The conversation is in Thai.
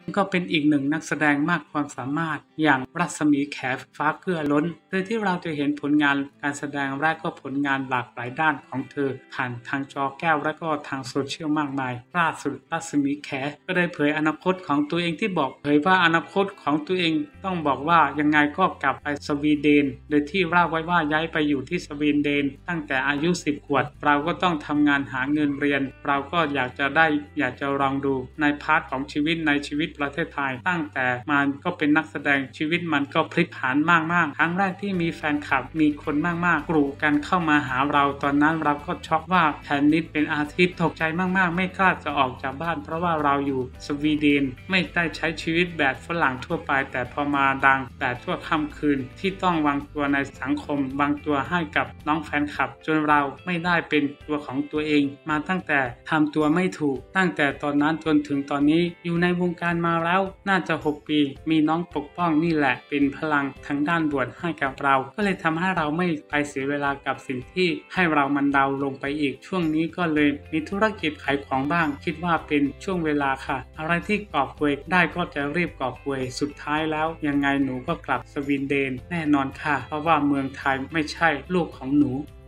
ก็เป็นอีกหนึ่งนักแสดงมากความสามารถอย่างรัศมีแขฟ้าเกลือล้นโดยที่เราจะเห็นผลงานการแสดงและก็ผลงานหลากหลายด้านของเธอผ่านทางจอแก้วและก็ทางโซเชียลมากมายล่าสุดรัศมีแขก็ได้เผยอนาคตของตัวเองที่บอกเผยว่าอนาคตของตัวเองต้องบอกว่ายังไงก็กลับไปสวีเดนโดยที่เล่าไว้ว่าย้ายไปอยู่ที่สวีเดนตั้งแต่อายุ10 ขวบเราก็ต้องทำงานหาเงินเรียนเราก็อยากจะลองดูในพาร์ทของชีวิตในชีวิตประเทศไทยตั้งแต่มันก็เป็นนักแสดงชีวิตมันก็พลิกผันมากๆครั้งแรกที่มีแฟนคลับมีคนมากๆกรูกันเข้ามาหาเราตอนนั้นเราก็ช็อกว่าแทนนิดเป็นอาทิตย์ตกใจมากๆไม่กล้าจะออกจากบ้านเพราะว่าเราอยู่สวีเดนไม่ได้ใช้ชีวิตแบบฝรั่งทั่วไปแต่พอมาดังแต่ชั่วค่ำคืนที่ต้องวางตัวในสังคมวางตัวให้กับน้องแฟนคลับจนเราไม่ได้เป็นตัวของตัวเองมาตั้งแต่ทำตัวไม่ถูกตั้งแต่ตอนนั้นจนถึงตอนนี้อยู่ในวงการมาแล้วน่าจะ6 ปีมีน้องปกป้องนี่แหละเป็นพลังทางด้านบวชให้กับเราก็เลยทำให้เราไม่ไปเสียเวลากับสิ่งที่ให้เรามันเดาลงไปอีกช่วงนี้ก็เลยมีธุรกิจขายของบ้างคิดว่าเป็นช่วงเวลาค่ะอะไรที่กอบเวกได้ก็จะรีบกอบเวกสุดท้ายแล้วยังไงหนูก็กลับสวีเดนแน่นอนค่ะเพราะว่าเมืองไทยไม่ใช่ลูกของหนู